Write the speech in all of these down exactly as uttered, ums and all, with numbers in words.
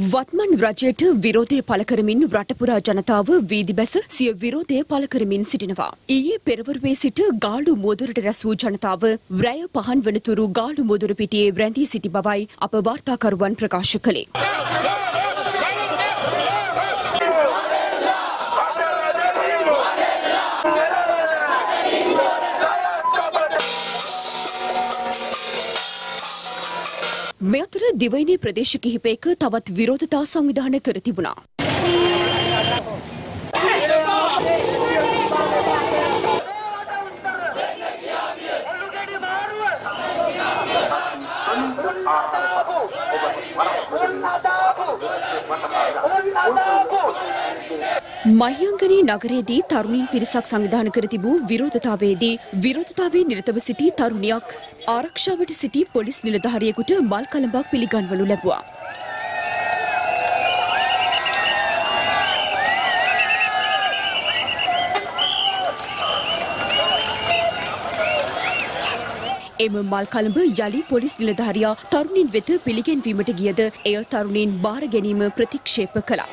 වත්මන් රජයට විරෝධය පළ කරමින් රටපුරා ජනතාව වීදි බැස සිය විරෝධය පළ කරමින් සිටිනවා. ඊයේ පෙරවරුවේ සිට ගාලු මුවදුරට රැස් වූ ජනතාව රැය පහන් වනතුරු ගාලු මුවදුර පිටියේ රැඳී සිටි බවයි අප වාර්තාකරුවන් ප්‍රකාශ කළේ. මේ අතර දිවයිනේ ප්‍රදේශ කිහිපයක තවත් විරෝධතා සංවිධානය කර තිබුණා. මහියංගනී නගරයේදී තරුණීන් පිරිසක් සංවිධානය කර තිබූ විරෝධතාවයේදී විරෝධතාවයේ නිරතව සිටි තරුණියක් ආරක්ෂාවට සිටි පොලිස් නිලධාරියෙකුට මල් කළඹක් පිළිගන්වනු ලැබුවා. එම මල් කළඹ යලි පොලිස් නිලධාරියා තරුණින් වෙත පිළිගැන්වීමට ගියද එය තරුණින් බාර ගැනීම ප්‍රතික්ෂේප කළා.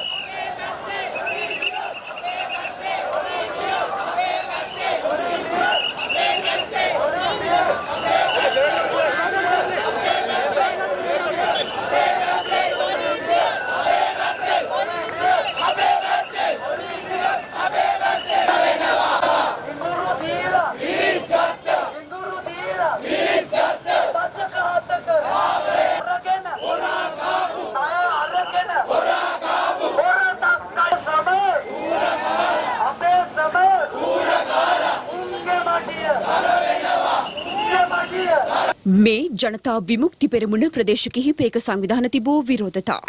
මේ ජනතා විමුක්ති පෙරමුණ ප්‍රදේශ කිහිපයක සංවිධාන තිබූ විරෝධතා.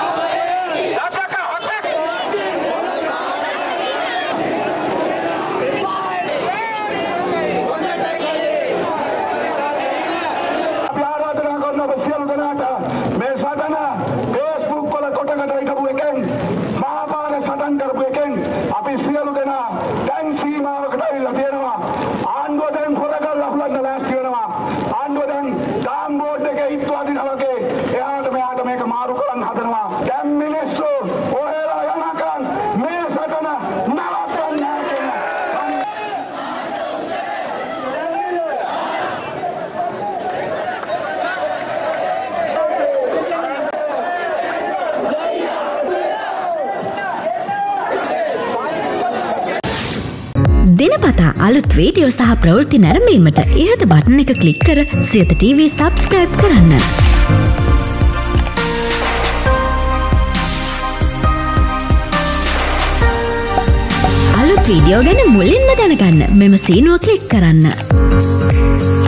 දිනපතා අලුත් වීඩියෝ සහ ප්‍රවෘත්ති නැරඹීමට ඉහත බටන් එක ක්ලික් කර සියත ටීවී සබ්ස්ක්‍රයිබ් කරන්න. අලුත් වීඩියෝ ගැන මුලින්ම දැනගන්න මෙම සීනුව ක්ලික් කරන්න.